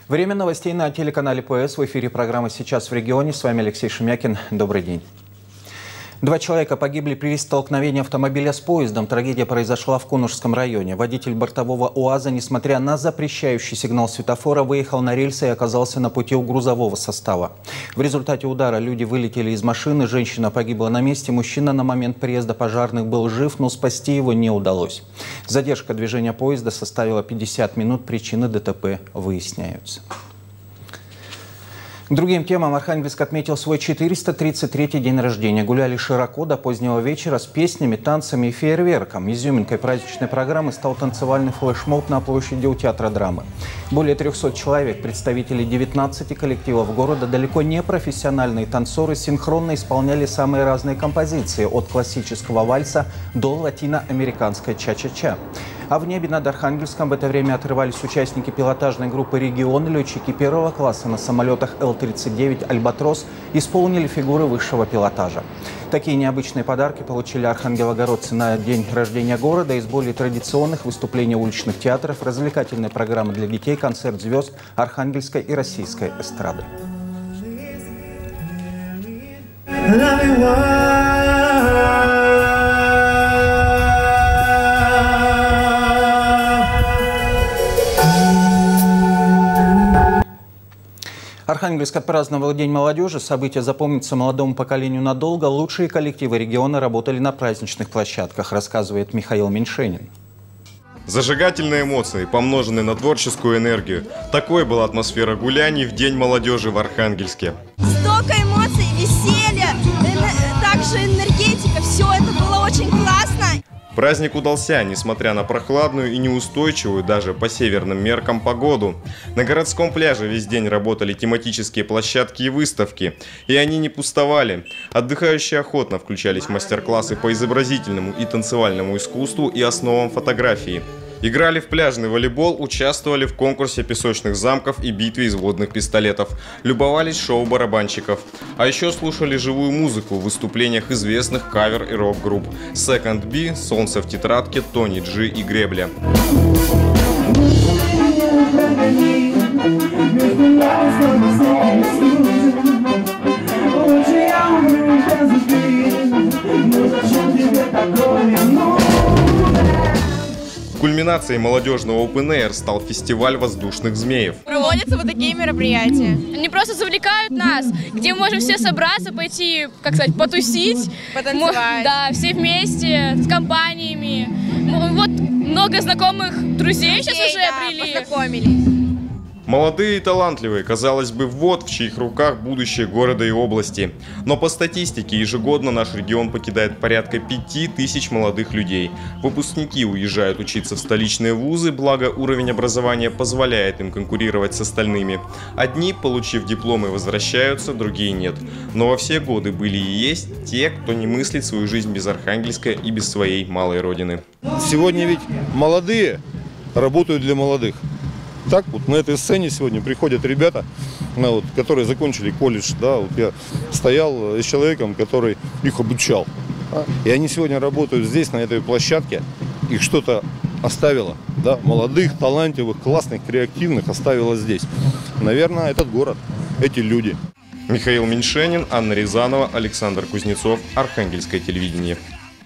Время новостей на телеканале ПС. В эфире программа «Сейчас в регионе». С вами Алексей Шемякин. Добрый день. 2 человека погибли при столкновении автомобиля с поездом. Трагедия произошла в Кунушском районе. Водитель бортового УАЗа, несмотря на запрещающий сигнал светофора, выехал на рельсы и оказался на пути у грузового состава. В результате удара люди вылетели из машины. Женщина погибла на месте. Мужчина на момент приезда пожарных был жив, но спасти его не удалось. Задержка движения поезда составила 50 минут. Причины ДТП выясняются. К другим темам. Архангельск отметил свой 433-й день рождения. Гуляли широко до позднего вечера с песнями, танцами и фейерверком. Изюминкой праздничной программы стал танцевальный флешмоб на площади у Театра драмы. Более 300 человек, представители 19 коллективов города, далеко не профессиональные танцоры, синхронно исполняли самые разные композиции, от классического вальса до латиноамериканской ча-ча-ча. А в небе над Архангельском в это время отрывались участники пилотажной группы «Регион». Летчики первого класса на самолетах Л-39 «Альбатрос» исполнили фигуры высшего пилотажа. Такие необычные подарки получили архангелогородцы на день рождения города. Из более традиционных выступлений уличных театров, развлекательные программы для детей, концерт звезд архангельской и российской эстрады. Архангельск отпраздновал День молодежи. Событие запомнится молодому поколению надолго. Лучшие коллективы региона работали на праздничных площадках, рассказывает Михаил Меньшенин. Зажигательные эмоции, помноженные на творческую энергию. Такой была атмосфера гуляний в День молодежи в Архангельске. Столько эмоций, веселья, также энергетика. Все это было очень классно. Праздник удался, несмотря на прохладную и неустойчивую даже по северным меркам погоду. На городском пляже весь день работали тематические площадки и выставки. И они не пустовали. Отдыхающие охотно включались в мастер-классы по изобразительному и танцевальному искусству и основам фотографии. Играли в пляжный волейбол, участвовали в конкурсе песочных замков и битве из водных пистолетов. Любовались шоу барабанщиков. А еще слушали живую музыку в выступлениях известных кавер- и рок-групп Second B, Солнце в тетрадке, Тони Джи и Гребля. Кульминацией молодежного Open Air стал фестиваль воздушных змеев. Проводятся вот такие мероприятия. Они просто завлекают нас, где мы можем все собраться, пойти, как сказать, потусить. Потанцевать. Да, все вместе, с компаниями. Вот много знакомых друзей сейчас уже обрели. Познакомились. Молодые и талантливые, казалось бы, вот в чьих руках будущее города и области. Но по статистике ежегодно наш регион покидает порядка 5000 молодых людей. Выпускники уезжают учиться в столичные вузы, благо уровень образования позволяет им конкурировать с остальными. Одни, получив дипломы, возвращаются, другие нет. Но во все годы были и есть те, кто не мыслит свою жизнь без Архангельска и без своей малой родины. Сегодня ведь молодые работают для молодых. Так вот на этой сцене сегодня приходят ребята, которые закончили колледж. Да, вот я стоял с человеком, который их обучал. И они сегодня работают здесь, на этой площадке. Их что-то оставило. Да, молодых, талантливых, классных, креативных оставило здесь. Наверное, этот город, эти люди. Михаил Меньшенин, Анна Рязанова, Александр Кузнецов. Архангельское телевидение.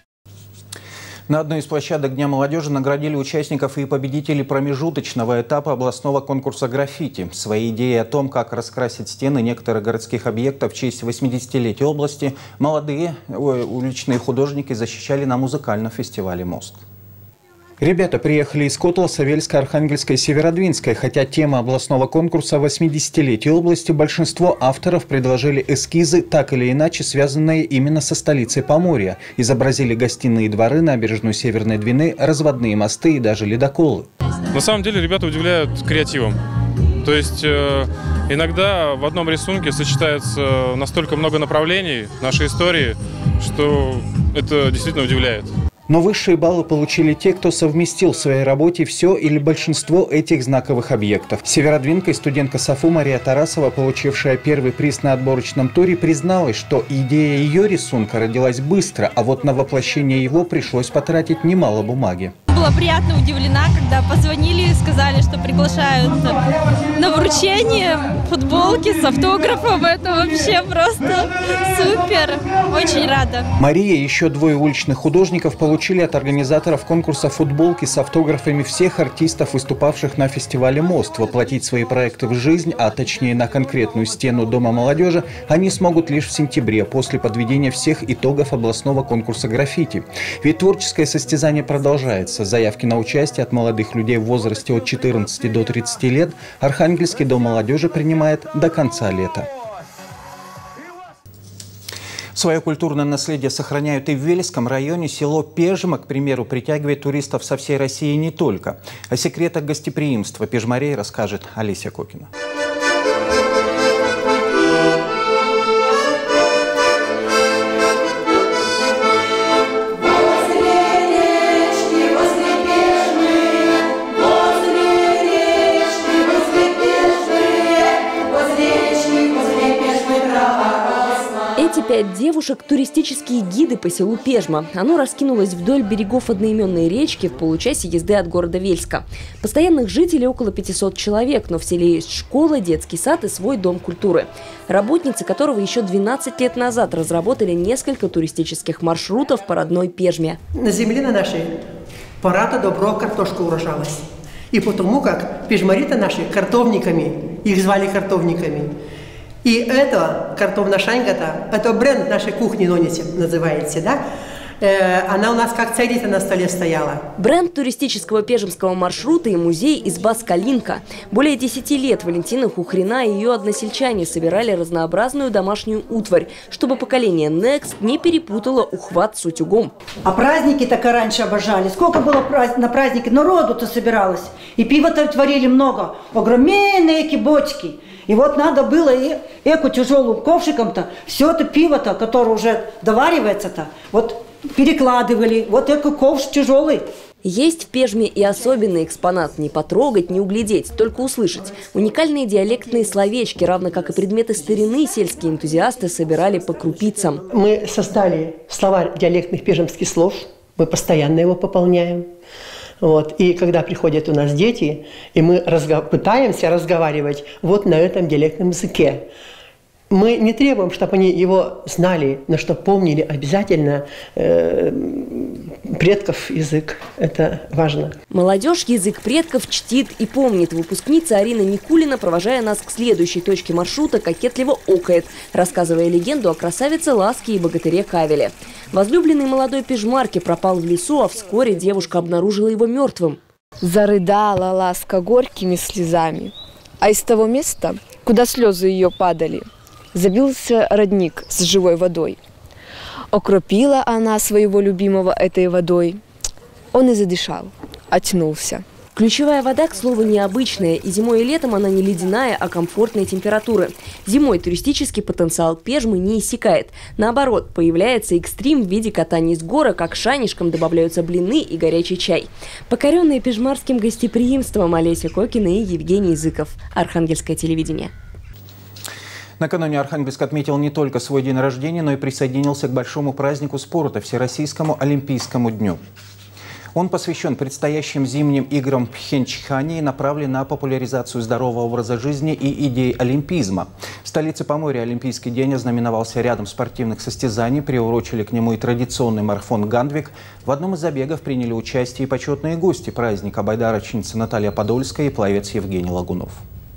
На одной из площадок Дня молодежи наградили участников и победителей промежуточного этапа областного конкурса граффити. Свои идеи о том, как раскрасить стены некоторых городских объектов в честь 80-летия области, молодые уличные художники защищали на музыкальном фестивале «Мост». Ребята приехали из Котла, Савельска, Архангельской и Северодвинской. Хотя тема областного конкурса 80-летия области, большинство авторов предложили эскизы, так или иначе связанные именно со столицей Поморья. Изобразили гостиные дворы, набережную Северной Двины, разводные мосты и даже ледоколы. На самом деле ребята удивляют креативом. То есть иногда в одном рисунке сочетается настолько много направлений нашей истории, что это действительно удивляет. Но высшие баллы получили те, кто совместил в своей работе все или большинство этих знаковых объектов. Северодвинка и студентка САФУ Мария Тарасова, получившая первый приз на отборочном туре, призналась, что идея ее рисунка родилась быстро, а вот на воплощение его пришлось потратить немало бумаги. Было была приятно удивлена, когда позвонили и сказали, что приглашают на вручение футболки с автографом. Это вообще просто супер. Очень рада. Мария и еще двое уличных художников получили от организаторов конкурса футболки с автографами всех артистов, выступавших на фестивале «Мост». Воплотить свои проекты в жизнь, а точнее на конкретную стену Дома молодежи, они смогут лишь в сентябре, после подведения всех итогов областного конкурса граффити. Ведь творческое состязание продолжается. Заявки на участие от молодых людей в возрасте от 14 до 30 лет Архангельский Дом молодежи принимает до конца лета. Свое культурное наследие сохраняют и в Вельском районе. Село Пежма, к примеру, притягивает туристов со всей России не только. О секретах гостеприимства пежмарей расскажет Олеся Кокина. Эти 5 девушек – туристические гиды по селу Пежма. Оно раскинулось вдоль берегов одноименной речки в получасе езды от города Вельска. Постоянных жителей около 500 человек, но в селе есть школа, детский сад и свой дом культуры, работницы которого еще 12 лет назад разработали несколько туристических маршрутов по родной Пежме. На земле на нашей пора-то добро картошка урожалась. И потому как пежмари-то наши картовниками, их звали картовниками. И это картовна шаньга-то, это бренд нашей кухни Нониси называется, да? Она у нас как целица на столе стояла. Бренд туристического пежемского маршрута и музей «Изба Скалинка». Более 10 лет Валентина Хухрина и ее односельчане собирали разнообразную домашнюю утварь, чтобы поколение Next не перепутало ухват с утюгом. А праздники так и раньше обожали. Сколько было на праздники, народу-то собиралось. И пиво-то творили много, огроменные бочки. И вот надо было и эко тяжелым ковшиком-то все это пиво-то, которое уже доваривается-то, вот перекладывали, вот эко ковш тяжелый. Есть в Пежме и особенный экспонат. Не потрогать, не углядеть, только услышать. Уникальные диалектные словечки, равно как и предметы старины, сельские энтузиасты собирали по крупицам. Мы создали словарь диалектных пежемских слов, мы постоянно его пополняем. Вот. И когда приходят у нас дети, и мы пытаемся разговаривать вот на этом диалектном языке. Мы не требуем, чтобы они его знали, но чтобы помнили обязательно предков язык. Это важно. Молодежь язык предков чтит и помнит. Выпускница Арина Никулина, провожая нас к следующей точке маршрута, кокетливо окает, рассказывая легенду о красавице Ласке и богатыре Кавеле. Возлюбленный молодой пежмарки пропал в лесу, а вскоре девушка обнаружила его мертвым. Зарыдала Ласка горькими слезами, а из того места, куда слезы ее падали, забился родник с живой водой. Окропила она своего любимого этой водой. Он и задышал, очнулся. Ключевая вода, к слову, необычная. И зимой и летом она не ледяная, а комфортной температуры. Зимой туристический потенциал Пежмы не иссякает. Наоборот, появляется экстрим в виде катания с гора, как шанишкам добавляются блины и горячий чай. Покоренные пежмарским гостеприимством Олеся Кокина и Евгений Языков. Архангельское телевидение. Накануне Архангельск отметил не только свой день рождения, но и присоединился к большому празднику спорта – Всероссийскому Олимпийскому дню. Он посвящен предстоящим зимним играм в Пхенчхане и направлен на популяризацию здорового образа жизни и идей олимпизма. В столице Поморья Олимпийский день ознаменовался рядом спортивных состязаний, приурочили к нему и традиционный марафон «Гандвик». В одном из забегов приняли участие и почетные гости праздника – байдарочница Наталья Подольская и пловец Евгений Лагунов.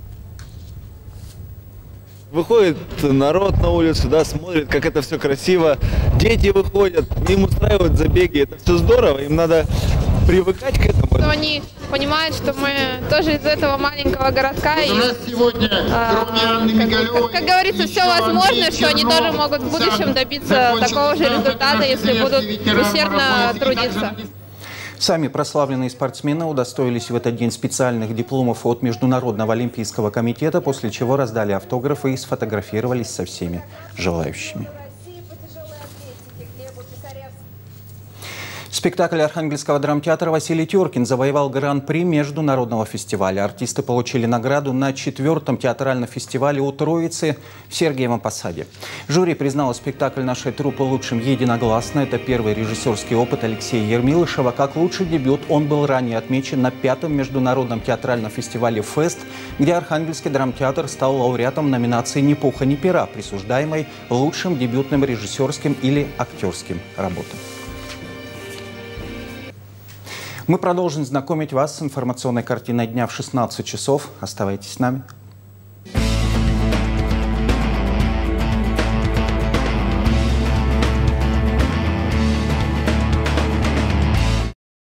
Выходит народ на улицу, да, смотрит, как это все красиво. Дети выходят, им устраивают забеги. Это все здорово, им надо привыкать к этому. Они понимают, что мы тоже из этого маленького городка. И, как говорится, все возможно, что они тоже могут в будущем добиться такого же результата, если будут усердно трудиться. Сами прославленные спортсмены удостоились в этот день специальных дипломов от Международного олимпийского комитета, после чего раздали автографы и сфотографировались со всеми желающими. Спектакль Архангельского драмтеатра «Василий Теркин» завоевал гран-при международного фестиваля. Артисты получили награду на 4-м театральном фестивале у Троицы в Сергиевом Посаде. Жюри признало спектакль нашей труппы лучшим единогласно. Это первый режиссерский опыт Алексея Ермилышева. Как лучший дебют он был ранее отмечен на 5-м международном театральном фестивале «Фест», где Архангельский драмтеатр стал лауреатом номинации «Ни пуха, ни пера», присуждаемой лучшим дебютным режиссерским или актерским работам. Мы продолжим знакомить вас с информационной картиной дня в 16 часов. Оставайтесь с нами.